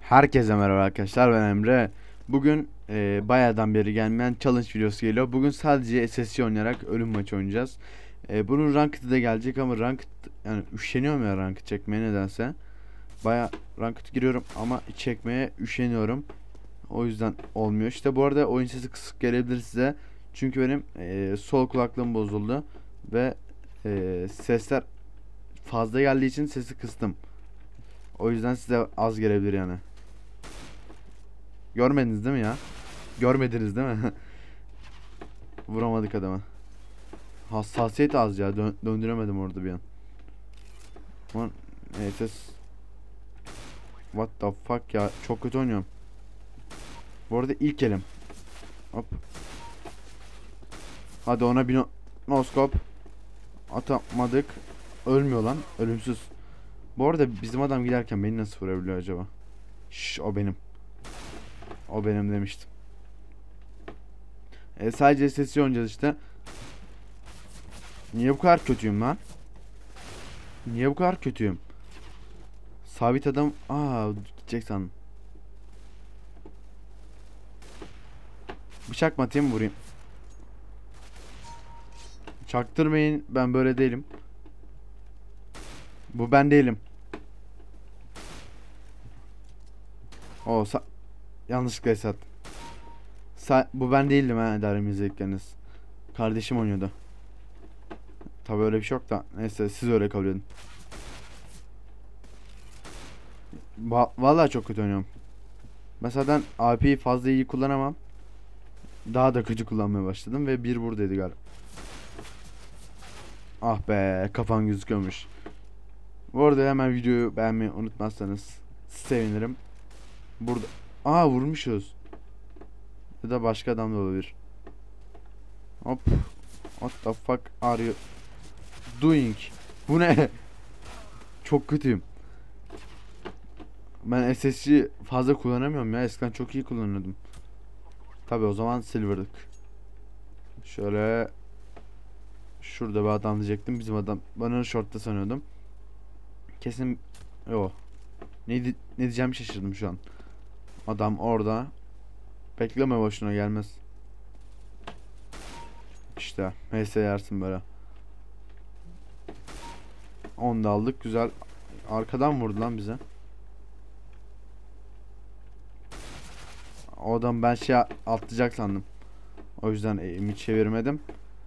Herkese merhaba arkadaşlar, ben Emre. Bugün bayağıdan beri gelmeyen challenge videosu geliyor. Bugün sadece SSC oynayarak ölüm maçı oynayacağız. Bunun ranked'ı da gelecek ama ranked, yani üşeniyorum ya ranked çekmeye nedense. Bayağı ranked giriyorum ama çekmeye üşeniyorum. O yüzden olmuyor. İşte bu arada oyun sesi kısık gelebilir size. Çünkü benim sol kulaklığım bozuldu ve sesler fazla geldiği için sesi kıstım. O yüzden size az gelebilir yani. Görmediniz değil mi ya? Görmediniz değil mi? Vuramadık adama. Hassasiyet az ya. Döndüremedim orada bir an. Aman neyse. What the fuck ya. Çok kötü oynuyorum. Bu arada ilk elim. Hop. Hadi ona bir noskop. Atamadık. Ölmüyor lan. Ölümsüz. Bu arada bizim adam giderken beni nasıl vurabiliyor acaba? Şş, o benim. O benim demiştim. Sadece sesi oynayacağız işte. Niye bu kadar kötüyüm lan? Niye bu kadar kötüyüm? Sabit adam. Gidecek sandım. Bıçak mı atayım mı vurayım? Çaktırmayın, ben böyle değilim. Bu ben değilim. O yanlışlıkla esat. Bu ben değildim ha, derim izledikleriniz. Kardeşim oynuyordu. Tabi öyle bir şey yok da. Neyse, siz öyle kabul edin. Vallahi çok kötü oynuyorum. Mesela ben AP'yi fazla iyi kullanamam. Daha da kötü kullanmaya başladım ve bir buradaydı galiba. Ah be, kafan gözüküyormuş. Bu arada hemen videoyu beğenmeyi unutmazsanız sevinirim. Burada. Vurmuşuz. Ya da başka adam da olabilir. Hop. What the fuck are you doing? Bu ne? Çok kötüyüm. Ben SSC fazla kullanamıyorum ya. Eskiden çok iyi kullanıyordum. Tabi o zaman silver'dık. Şöyle. Şurada bir adam diyecektim. Bizim adam. Ben onu short'ta sanıyordum. Kesin. Yo. Ne diyeceğimi şaşırdım şu an. Adam orada. Bekleme, boşuna gelmez. İşte. Neyse, yersin böyle. Onu da aldık. Güzel. Arkadan vurdu lan bize. O adam ben atlayacak sandım. O yüzden eğimi çevirmedim.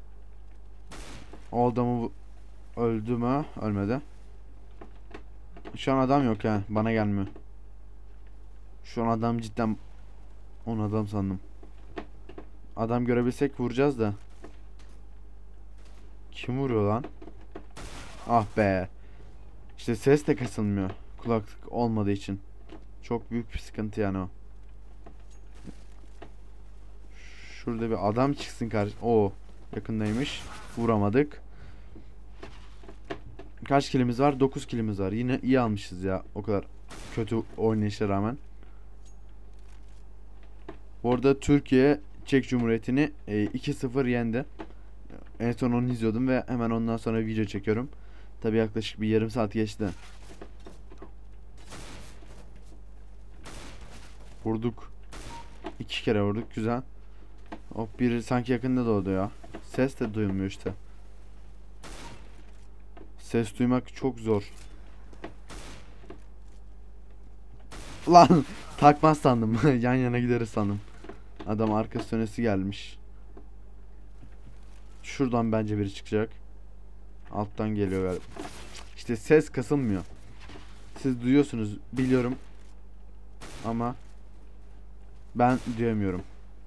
O adamı öldü mü? Ölmedi. Şu an adam yok ha. Bana gelmiyor. Şu an adam cidden. Onu adam sandım. Adam görebilsek vuracağız da. Kim vuruyor lan? Ah be. İşte ses de kısılmıyor. Kulaklık olmadığı için. Çok büyük bir sıkıntı yani o. Şurada bir adam çıksın karşı. Yakındaymış. Vuramadık. Kaç kilimiz var? 9 kilimiz var. Yine iyi almışız ya. O kadar kötü oynayışa rağmen. Bu arada Türkiye Çek Cumhuriyeti'ni 2-0 yendi. En son onu izliyordum ve hemen ondan sonra video çekiyorum. Tabi yaklaşık bir yarım saat geçti. Vurduk. 2 kere vurduk. Güzel. Hop, biri sanki yakında doğdu ya. Ses de duyulmuyor işte. Ses duymak çok zor. Lan takmaz sandım. Yan yana gideriz sandım. Adam arka önesi gelmiş. Şuradan bence biri çıkacak. Alttan geliyor galiba. İşte ses kasılmıyor. Siz duyuyorsunuz biliyorum. Ama ben duyamıyorum.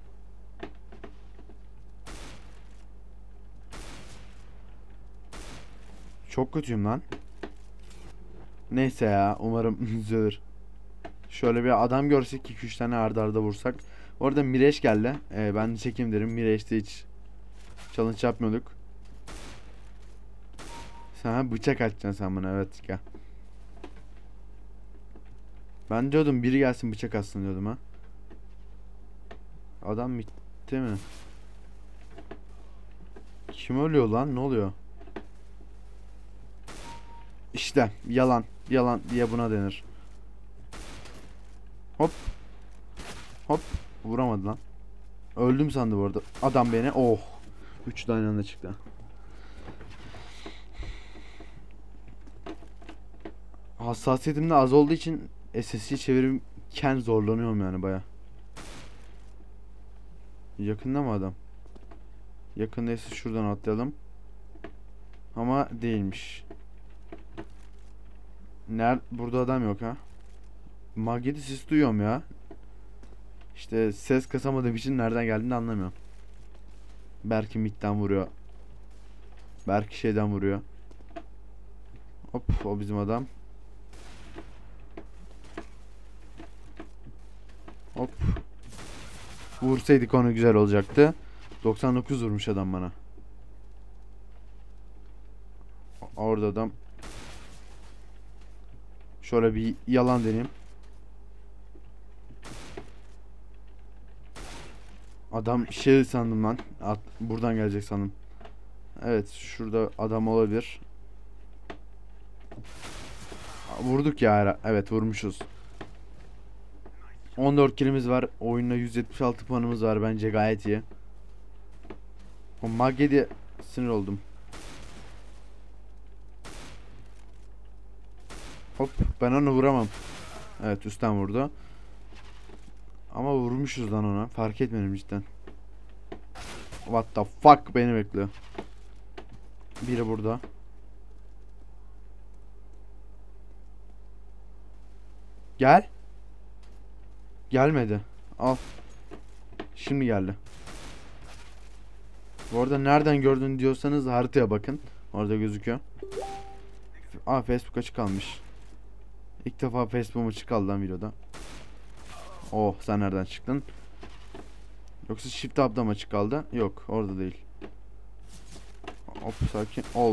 Çok kötüyüm lan. Neyse ya, umarım düzelir. Şöyle bir adam görsek 2-3 tane arda arda vursak. Orada Mireç geldi. Ben de çekeyim derim. Mireç'te hiç challenge yapmıyorduk. Sen bıçak atacaksın sen bana, evet gel. Ben diyordum biri gelsin bıçak atsın diyordum ha. Adam bitti mi? Kim ölüyor lan, ne oluyor? İşte yalan. Yalan diye buna denir. Hop. Hop. Vuramadı lan. Öldüm sandı bu arada. Adam beni. Oh. 3 tane anda çıktı. Hassasiyetim de az olduğu için SSC çevirirken zorlanıyorum yani baya. Yakında mı adam? Yakındaysa şuradan atlayalım. Ama değilmiş. Burada adam yok ha. Magedi ses duyuyorum ya. İşte ses kasamadığım için nereden geldiğini anlamıyorum. Belki midden vuruyor. Belki şeyden vuruyor. Hop, o bizim adam. Hop. Vursaydık onu güzel olacaktı. 99 vurmuş adam bana. Orada adam. Şöyle bir yalan deneyeyim. Adam şey sandım lan. Buradan gelecek sandım. Evet, şurada adam olabilir. Vurduk ya. Evet, vurmuşuz. 14 kilimiz var. Oyunda 176 puanımız var. Bence gayet iyi. O Maggie'de sinir oldum. Hop, ben onu vuramam. Evet, üstten vurdu. Ama vurmuşuz lan ona. Fark etmedim cidden. What the fuck, beni bekliyor. Biri burada. Gel. Gelmedi. Al. Şimdi geldi. Bu arada nereden gördün diyorsanız haritaya bakın. Orada gözüküyor. Aa, Facebook açık kalmış. İlk defa Facebook'um açık kaldı lan videoda. Oh, sen nereden çıktın? Yoksa Shift Tab'da mı açık kaldı? Yok, orada değil. Hop, sakin ol.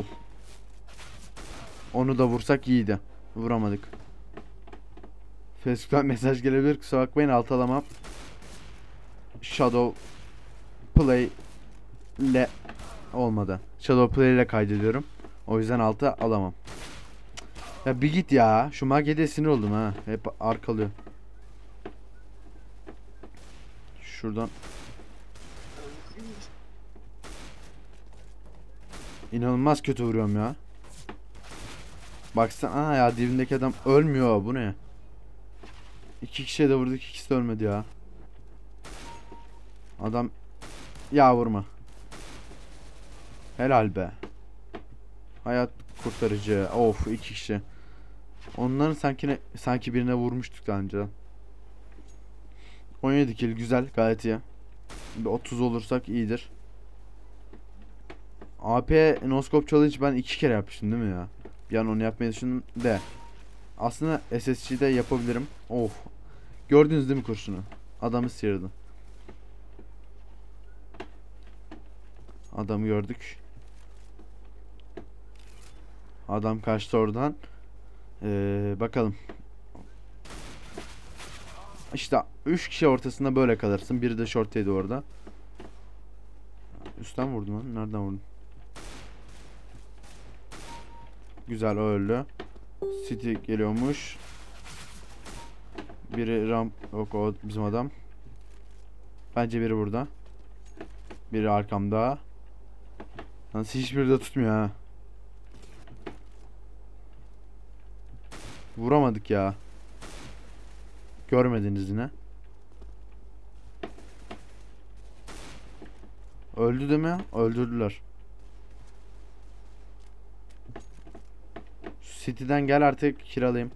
Onu da vursak iyiydi. Vuramadık. Facebook'tan mesaj gelebilir, kusura bakmayın, alt alamam. Shadow Play ile olmadı. Shadow Play ile kaydediyorum. O yüzden alta alamam. Ya bir git ya. Şu Maggie'de sinir oldum ha. Hep arkalıyor. Şuradan. İnanılmaz kötü vuruyorum ya. Baksana ya, dibindeki adam ölmüyor. Bu ne? İki kişiye de vurduk, ikisi de ölmedi ya. Adam ya, vurma. Helal be. Hayat kurtarıcı. Of, iki kişi. Onların sanki birine vurmuştuk daha önce. 17 kill güzel, gayet iyi. Bir 30 olursak iyidir. AP No Scope Challenge ben 2 kere yapmıştım değil mi ya? Bir an onu yapmayı düşündüm de. Aslında SSG'de yapabilirim. Of. Gördünüz değil mi kurşunu? Adamı sıyırdı. Adamı gördük. Adam kaçtı oradan. Bakalım. İşte 3 kişi ortasında böyle kalırsın. Biri de short'taydı orada. Üstten vurdum lan. Nereden vurdum? Güzel, o öldü. City geliyormuş. Biri ramp. Yok, o bizim adam. Bence biri burada. Biri arkamda. Nasıl hiçbiri de tutmuyor ha. Vuramadık ya. Görmediniz yine. Öldü değil mi? Öldürdüler. City'den gel artık, kiralayayım.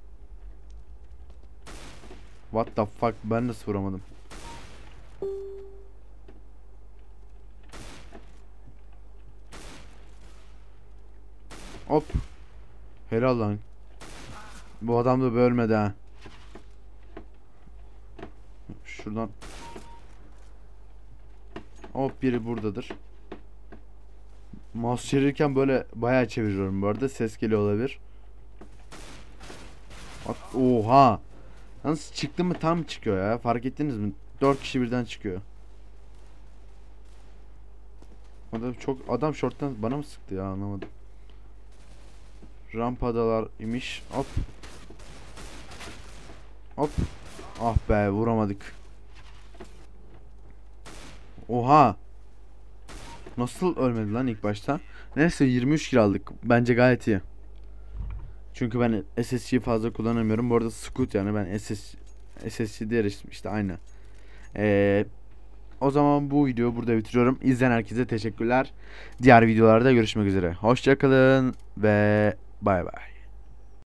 What the fuck, ben nasıl vuramadım? Hop. Helal lan. Bu adam da bölmedi ha. Şuradan. Hop, biri buradadır. Mouse çevirirken böyle bayağı çeviriyorum bu arada. Ses geliyor olabilir. Bak, oha. Nasıl çıktı mı tam çıkıyor ya. Fark ettiniz mi? 4 kişi birden çıkıyor. Adam short'tan bana mı sıktı ya, anlamadım. Rampadalar imiş. Hop. Hop. Ah be, vuramadık. Oha. Nasıl ölmedi lan ilk başta? Neyse 23 kill aldık. Bence gayet iyi. Çünkü ben SSG'yi fazla kullanamıyorum. Bu arada Scoot, yani ben SSG'de yarıştım işte, aynı. Ee, O zaman bu videoyu burada bitiriyorum. İzleyen herkese teşekkürler. Diğer videolarda görüşmek üzere. Hoşça kalın ve bay bay.